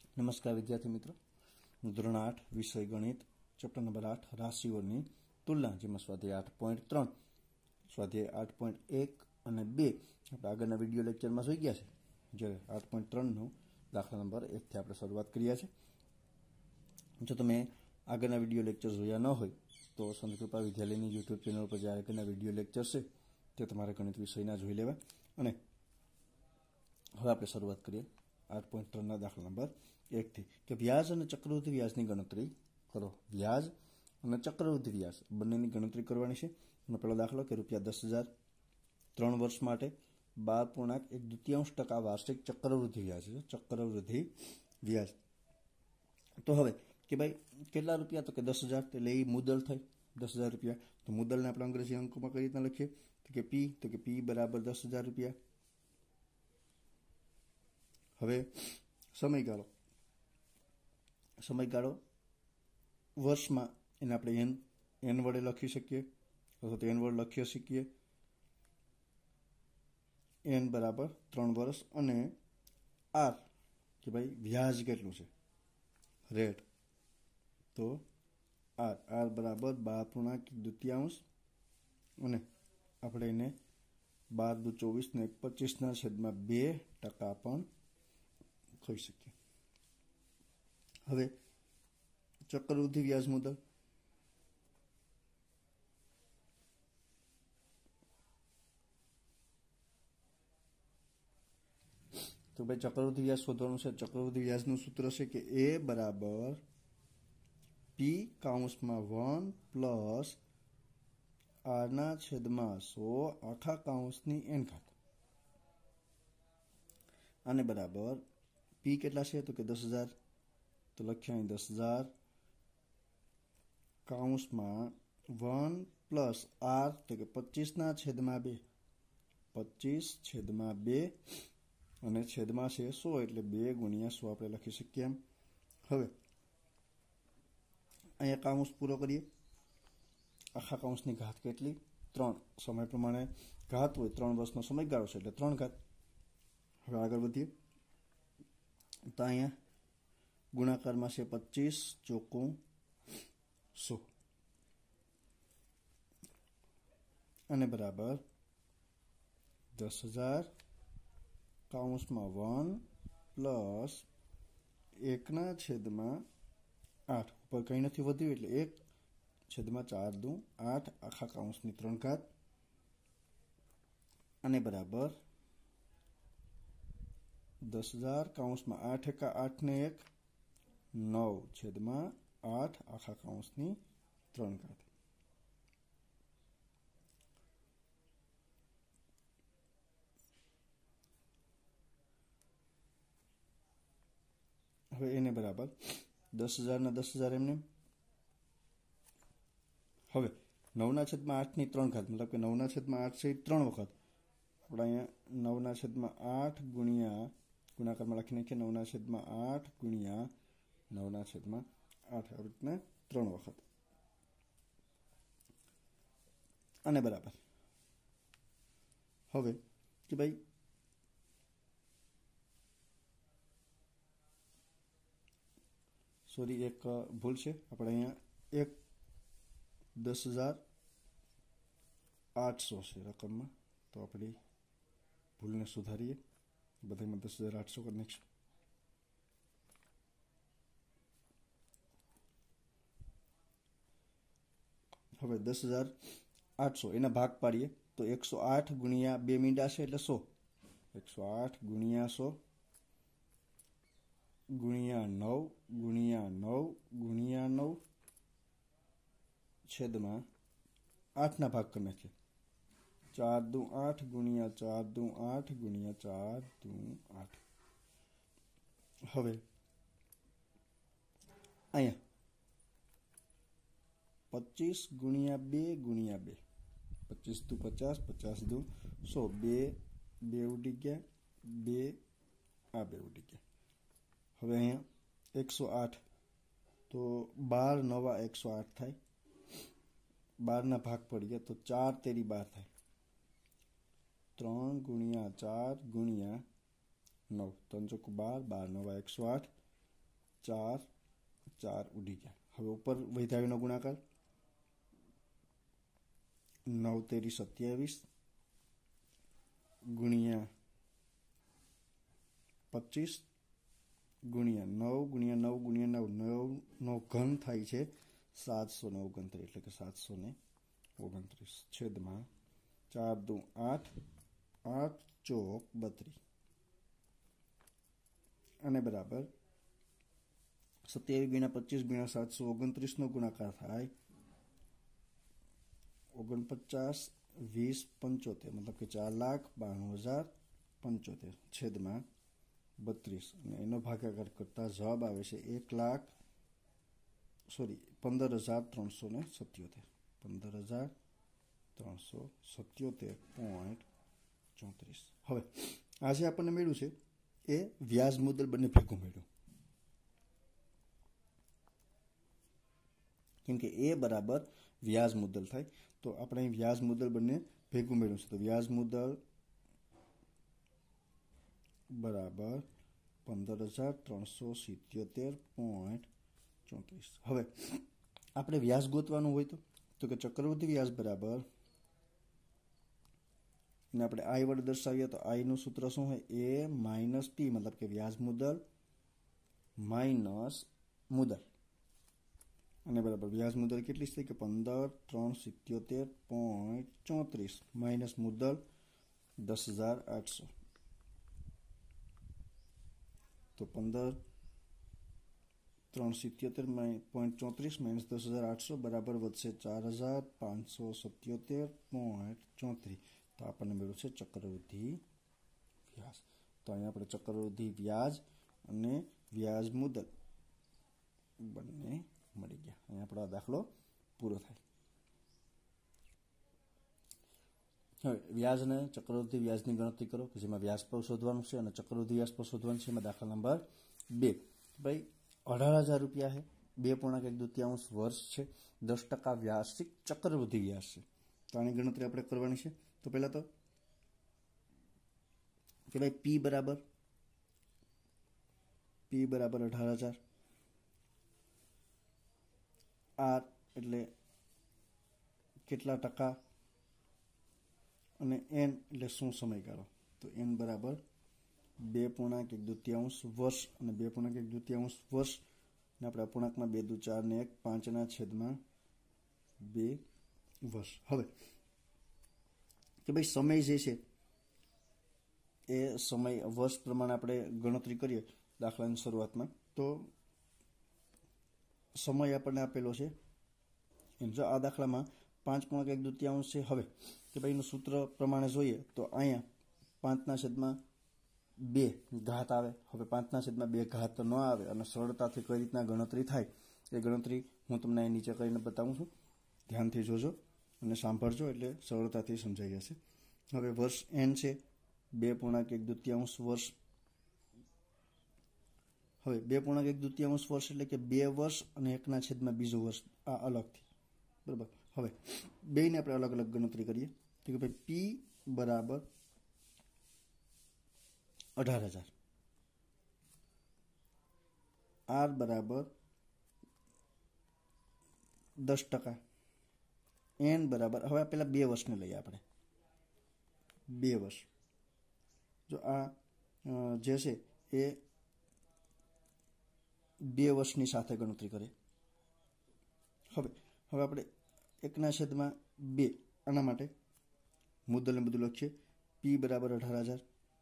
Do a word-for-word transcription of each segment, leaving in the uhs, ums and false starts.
नमस्कार विद्यार्थी मित्रों, धोरण आठ विषय गणित चैप्टर नंबर आठ राशिओनी तुलना जेमां स्वाध्याय आठ पॉइंट त्रण स्वाध्याय आठ पॉइंट एक અને બે આપણે આગળના વિડીયો લેક્ચરમાં જોઈ ગયા છે। જ્યારે આઠ પોઈન્ટ ત્રણનો દાખલા નંબર એકથી આપણે શરૂઆત કરીએ છીએ। જો તમે આગળના વિડીયો લેક્ચર જોયા ન હોય તો સંતકૃપા વિદ્યાલયની યુટ્યુબ ચેનલ પર જે આગળના વિડીયો લેક્ચર છે તે તમારે ગણિત વિષયના જોઈ લેવા। અને હવે આપણે શરૂઆત કરીએ आठ पॉइंट त्रण दाखला नंबर एक थी कि व्याज और चक्रवृद्धि व्याज की गणतरी करो। व्याज और चक्रवृद्धि व्याज बंने गणतरी करवानी छे। पहला दाखलो कि रुपया दस हजार त्रण वर्ष माटे बार पूर्णांक एक द्वितीयांश टका वार्षिक चक्रवृद्धि व्याज है। चक्रवृद्धि व्याज तो हवे कि भाई केटला रुपया तो कि दस हजार एटले ए मुदल थई दस हजार रुपया। तो मुदल ने आपणे अंग्रेजी अंक में कई रीतना लखीए तो कि पी तो कि पी बराबर दस हजार रुपया। હવે સમયગાળો સમયગાળો વર્ષમાં એને આપણે એન એન વડે લખી શકીએ અથવા તો એન વડે લખી શકીએ એન બરાબર ત્રણ વર્ષ અને આર કે ભાઈ વ્યાજ કેટલું છે રેટ તો આર આર બરાબર બાર પૂર્ણાંક દ્વિતીયાંશ અને આપણે એને બાર દુ ચોવીસ ને એક પચીસના છેદમાં બે ટકા પણ કહી શકીએ। હવે ચક્રવૃદ્ધિ વ્યાજ મુદલ તો ભાઈ ચક્રવૃદ્ધિ વ્યાજ શોધવાનું છે। ચક્રવૃદ્ધિ વ્યાજનું સૂત્ર છે કે એ બરાબર પી કાઉન્સમાં વન પ્લસ આરના છેદમાં સો આખા કાઉન્સની એન ઘાત આને બરાબર पी केटला है तो कि दस हजार तो लख्या दस हजार काउंस में वन प्लस आर तो कि पच्चीस ना छेद में बे पच्चीस छेद में बे अने छेद में है सौ एटले बे गुणिया सौ आप लखी सकीए। हवे अहींया काउंस पूरो करिए। आखा काउंस की घात केटली त्रण समय प्रमाणे घात होय त्रण वर्षनो समयगाळो छे एटले त्रण घात। हवे आगळ वधीए तो अँ गुणाकार में से पच्चीस चौकू सौ अने बराबर दस हजार काउंस में वन प्लस एक ना छेद में आठ ऊपर कहीं नहीं वध्यु एटले एक छेद में चार दू आठ आखा काउंस की त्रण घात अने बराबर दस हजार काउंस में आठ एका आठ ने एक नौ छेद में आठ आखा काउंस की त्रण घात। हवे एने बराबर दस हजार ना दस हजार एमने हवे नौ ना छेद में आठ नी त्रण घात मतलब कि नौ ना छेद में आठ से त्रण वखत अपने अहींया नौ ना छेद में आठ गुणिया गुणाकार में लखी नाखीए नौ ना छेद में आठ गुणिया नौ ना छेद में आठ आ रीतना त्रण वखत अने बराबर हवे कि भाई सॉरी एक भूल है अपने अहींया एक दस हजार आठ सौ है रकम में तो अपनी भूल ने सुधारीए बधाई में दस हजार आठ सौ कर नाखीशुं। हवे दस हजार आठ सौ एना भाग पाड़ीए तो एक सौ आठ गुणिया बे मींडा है एटले सौ एक सौ आठ गुणिया सौ गुणिया नौ गुणिया नौ गुणिया नौ छेद में आठ ना भाग कर नाखीए चार दू आठ गुणिया चार दू आठ गुणिया चार दू आठ। हवे अहींया पच्चीस गुणिया बे गुणिया बे पच्चीस दू पचास पचास दू सौ बे बे उड़ी गया बे आ बे उड़ी गया। हवे अहींया एक सौ आठ तो बार नवा एक सौ आठ थाय बार ना भाग पड़ गया तो चार तेरी बार थाय त्रण गुणिया चार गुणिया नौ त्रण चौक बार बार नवा एक सौ आठ चार चार उड़ी गया। हवे उपर वैधावीनो गुणाकार नौ तेरी सत्यावीस गुणिया पच्चीस गुणिया नौ गुणिया नौ गुणिया नौ नौ नो घन थाय छे सात सौ ने ओगणत्रीस एटले के सात सौ ने ओगणत्रीस छेद में चार दू आठ आठ चौक बत्रीस अने बराबर सत्यावीस गुणिया पच्चीस गुणिया सात सौ ओगणत्रीस नो गुणाकार थाय ओगणपचास वीस पंचोतेर मतलब के चार लाख बाणु हजार पंचोतेर छेद में बत्रीस एनो भागाकार करता जवाब आवे छे एक लाख सॉरी पंदर हजार त्रणसो ने सत्योतेर पंदर हजार त्रणसो सत्योतेर पॉइंट चौतरीस। हवे आज आपने मेळ्युं छे ए व्याज मुद्दल बने भेगुं मेळ्युं केम के ए बराबर व्याज मुद्दल थाय तो आपणे व्याज मुद्दल बने भेगुं मेळ्युं छे तो व्याज मुद्दल बराबर पंदर हजार त्रणसो सित्योतेर पॉइंट चौतरीस। हवे आपणे व्याज गोतवानुं होय तो तो के चक्रवृद्धि व्याज बराबर ने आपणे आई वडे दर्शावीए तो आई नुं सूत्र शुं होय ए माइनस पी मतलब के व्याज मुद्दल माइनस मुद्दल अने बराबर व्याज मुद्दल केटली छे के पंदर त्रण सित्योतेर पॉइंट चौतरीस माइनस मुद्दल दस हजार आठ सौ तो पंदर त्रण सित्योतेर पॉइंट चौतरीस माइनस दस हजार आठ सौ बराबर वधशे चार हजार पांच सौ सत्योतेर पॉइंट चौतरीस तो आपने मेळ्युं छे चक्रवृद्धि व्याज। तो अहींया आपणे चक्रवृद्धि व्याज अने व्याज मुद्दल बंने मळी गया। अहींया आपणो आ दाखलो पूरो थाय। हवे व्याज ने चक्रवृद्धि व्याजनी गणतरी करो कि जेमां व्याज पर शोधवानुं छे अने चक्रवृद्धि व्याज पर शोधवानुं छे। एमां दाखला नंबर बे भाई अठार हजार रुपया है बे पूर्णांक एक द्वितीयांश वर्ष है दस टका व्यासिक चक्रवृद्धि व्याज है तो आनी गणतरी आपणे करवानी छे। तो पहला तो कि भाई पी बराबर पी बराबर अठार हजार आर एटले केटला टका अने एन एटले शुं समयगाळो तो एन बराबर बे पूर्णांक एक द्वितीयांश वर्ष अने बे पूर्णांक एक द्वितीयांश वर्ष ने आपणे अपूर्णांक में बे दू चार ने एक पांच ना छेद में बे वर्ष। हवे कि भाई समय जे छे ए समय वर्ष प्रमाणे आपणे गणतरी करीए दाखलानी शरूआत में तो समय आपणे आपेलो छे जो आ दाखला में पांच पूर्णांक एक द्वितीयांश छे। हवे कि भाई सूत्र प्रमाणे जोईए तो अहींया पांच ना छेद में बे घात आवे। हवे पांच ना छेद में बे घात न आवे अने सरळताथी कई रीतना गणतरी थाय ए गणतरी हूँ तमने नीचे करीने बतावुं छुं ध्यानथी जोजो अने सांभळजो एटले सरळताथी समजाई जशे। हवे वर्ष एन छे बे पूर्णांक एक द्वितीयांश वर्ष। हवे बे पूर्णांक एक द्वितीयांश वर्ष एटले के बे वर्ष अने एक ना छेद में बीजो वर्ष आ अलगथी बराबर। हवे बेने आपणे अलग अलग गणतरी करीए तो के भाई पी बराबर अठार हजार आर बराबर दस टका एन बराबर हवे पेला बे वर्ष ने लईए आपणे बे वर्ष जो आ जे छे ए बे वर्षनी साथे गणतरी करे। हवे हवे आपणे एक ना छेद में बे आना माटे मुद्दल ने बधुं लखीए पी बराबर अठार हजार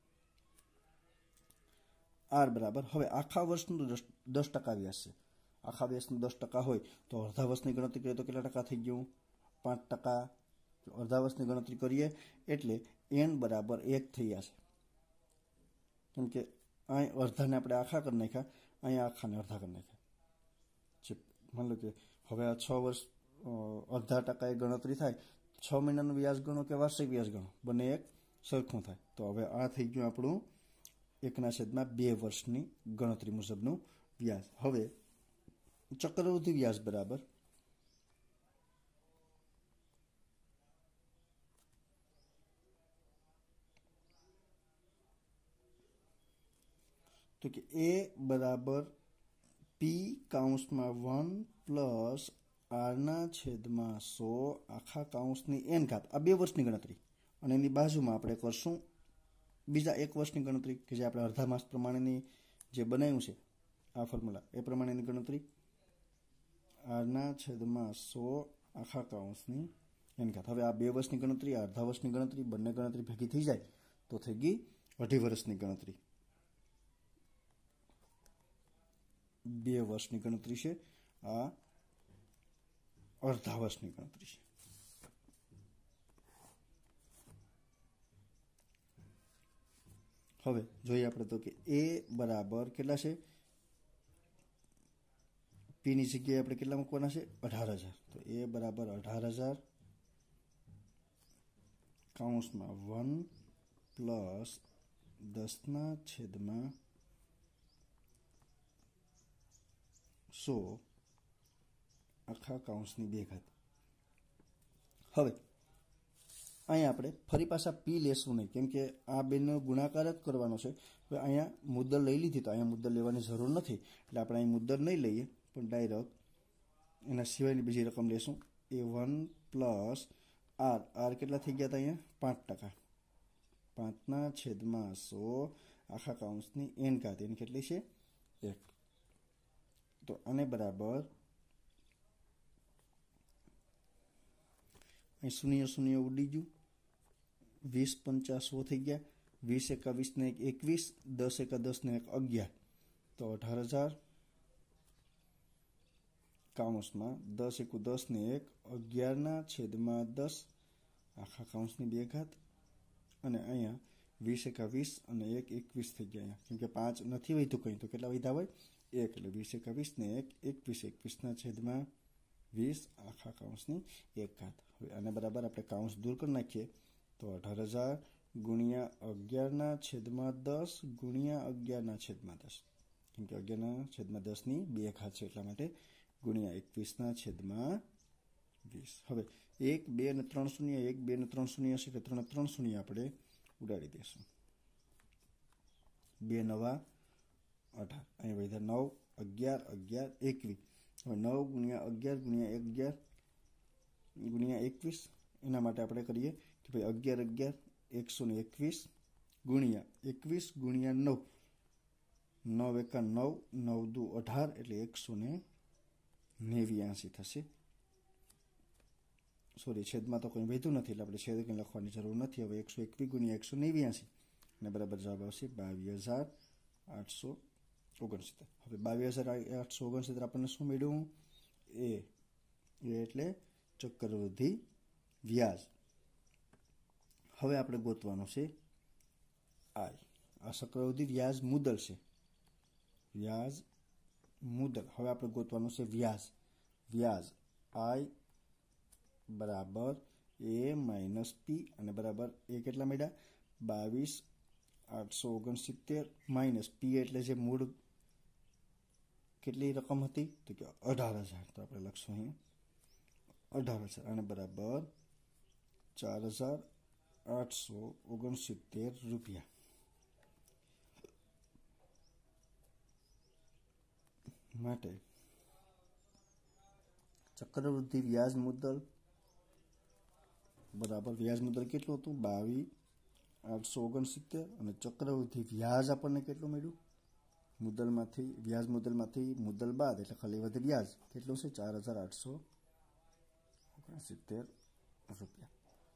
आर बराबर हवे आखा वर्षनु दस टका व्याज है आखा व्याजनु दस टका होय तो अर्धा वर्षनी गणतरी करीए तो केटला टका थई गयुं पांच टका अर्धा वर्षनी गणतरी करीए एटले एन बराबर एक थई जशे केम के अहीं अर्धा ने आपणे आखा कर नाख्या अहीं आखा ने अर्धा कर नाख्या मान लो कि हवे आ छ वर्ष अर्धा टका गणतरी थाय छ महीनानुं व्याज गणो के वार्षिक व्याज गणो बने एक सरखुं थाय तो हवे आ थई गयुं आपणुं एक ना छेद में बे वर्षनी गणतरी मुजबनु व्याज। हवे चक्रवृद्धि व्याज बराबर तो कि ए बराबर પી કાઉન્સમાં વન પ્લસ આરના છેદમાં સો આખા કાઉન્સની એન ઘાત, આ બે વર્ષની ગણતરી, અને એની બાજુમાં આપણે કરશું બીજા એક વર્ષની ગણતરી કે જે આપણે અડધા માસ પ્રમાણેની જે બનાવ્યું છે આ ફોર્મ્યુલા એ પ્રમાણેની ગણતરી, આરના છેદમાં સો આખા કાઉન્સની એન ઘાત. હવે આ બે વર્ષની ગણતરી, આ અડધા વર્ષની ગણતરી, બંને ગણતરી ભેગી થઈ જાય તો થઈ ગઈ અઢી વર્ષની ગણતરી. બે વર્ષની ગણતરી છે, આ અડધા વર્ષની ગણતરી છે. હવે જોઈએ આપણે તો કે એ બરાબર કેટલા છે, પી ની જગ્યાએ આપણે કેટલા મૂકવાના છે, અઢાર હજાર. તો એ બરાબર અઢાર હજાર કાઉન્સમાં વન પ્લસ દસના છેદમાં સો આખા કાઉન્સની બે ઘાત. હવે અહીંયા આપણે ફરી પાછા પી લેશું નહીં, કેમ કે આ બેનો ગુણાકાર જ કરવાનો છે. હવે અહીંયા મુદ્દલ લઈ લીધી તો અહીંયા મુદ્દલ લેવાની જરૂર નથી, એટલે આપણે અહીં મુદ્દલ નહીં લઈએ, પણ ડાયરેક્ટ એના સિવાયની બીજી રકમ લેશું. A one plus R, R કેટલા થઈ ગયા હતા અહીંયા, પાંચ ટકા, પાંચના છેદમાં સો આખા કાઉન્સની એન ઘાત, એન કેટલી છે, એક. તો આને બરાબર અહીં શૂન્ય શૂન્ય ઉડી ગયું, વીસ પંચા સો થઈ ગયા, વીસ એકા વીસ ને એક એકવીસ, દસ એકા દસ ને એક અગિયાર, તો અઢાર હજાર કાઉન્સમાં દસ એકુ દસ ને એક અગિયારના છેદમાં દસ આખા કાઉન્સની બે ઘાત, અને અહીંયા વીસ એકા વીસ અને એક એકવીસ થઈ ગયા. અહીંયા કેમ કે પાંચ નથી વધ્યું કંઈ, તો કેટલા વધ્યા હોય, એક, એટલે વીસ એકા વીસ ને એક એકવીસ, એકવીસના છેદમાં વીસ આખા કાઉન્સની એક ઘાત. હવે આને બરાબર આપણે કાઉન્સ દૂર કરી નાખીએ તો અઢાર હજાર ગુણ્યા અગિયારના છેદમાં દસ ગુણ્યા અગિયારના છેદમાં દસ, કેમ કે અગિયારના છેદમાં દસની બે ઘાત છે એટલા માટે, ગુણ્યા એકવીસના છેદમાં વીસ. હવે એક બે ને ત્રણ શૂન્ય, એક બે ને ત્રણ શૂન્ય હશે એટલે ત્રણ ત્રણ શૂન્ય આપણે ઉડાડી દઈશું. બે નવા અઢાર, અહીં વધ્યા નવ, અગિયાર, અગિયાર, એકવીસ. હવે નવ ગુણ્યા અગિયાર ગુણ્યા અગિયાર ગુણ્યા એકવીસ, એના માટે આપણે કરીએ કે ભાઈ અગિયાર અગિયાર એકસો ને એકવીસ ગુણ્યા એકવીસ ગુણ્યા નવ, નવ એકા નવ, નવ દુ અઢાર, એટલે એકસો ને નેવ્યાસી થશે. સોરી, છેદમાં તો કંઈ વધ્યું નથી એટલે આપણે છેદ કંઈ લખવાની જરૂર નથી. હવે એકસો એકવીસ ગુણ્યા એકસો નેવ્યાસી અને બરાબર જવાબ આવશે બાવીસ હજાર આઠસો ઓગણસિત્તેર. હવે બાવીસ હજાર આઠસો ઓગણસિત્તેર આપણને શું મળ્યું, એ એટલે ચક્રવૃદ્ધિ વ્યાજ. હવે આપણે ગોતવાનું છે આઈ, આ ચક્રવૃદ્ધિ વ્યાજ મુદ્દલ છે, વ્યાજ મુદ્દલ. હવે આપણે ગોતવાનું છે વ્યાજ, વ્યાજ આઈ બરાબર એ માઇનસ પી, અને બરાબર એ કેટલા મળ્યા, બાવીસ આઠસો ઓગણસિત્તેર માઇનસ પી એટલે જે મૂળ કેટલી રકમ હતી તો કે અઢાર હજાર, તો આપણે લખશું અહીંયા અઢાર હજાર, અને બરાબર ચાર હજાર આઠસો ઓગણસિત્તેર રૂપિયા. માટે ચક્રવૃદ્ધિ વ્યાજ મુદ્દલ બરાબર વ્યાજ મુદ્દલ કેટલું હતું, બાવીસ આઠસો ઓગણસિત્તેર, અને ચક્રવૃદ્ધિ વ્યાજ આપણને કેટલું મળ્યું, મુદ્દલમાંથી વ્યાજ મુદ્દલમાંથી મુદ્દલ બાદ એટલે ખાલી વધે વ્યાજ કેટલું છે, ચાર હજાર આઠસો ઓગણસિત્તેર રૂપિયા.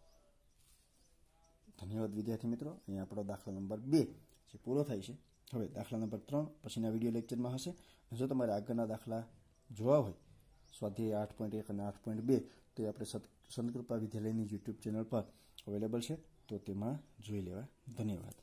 ધન્યવાદ વિદ્યાર્થી મિત્રો. અહીંયા આપણો દાખલા નંબર બે જે પૂરો થાય છે. હવે દાખલા નંબર ત્રણ પછીના વિડીયો લેક્ચરમાં હશે. જો તમારે આગળના દાખલા જોવા હોય સ્વાધ્યાય આઠ પોઈન્ટ એક અને આઠ પોઈન્ટ બે તો એ આપણે સંતકૃપા વિદ્યાલયની યુટ્યુબ ચેનલ પર અવેલેબલ છે, તો તેમાં જોઈ લેવા. ધન્યવાદ.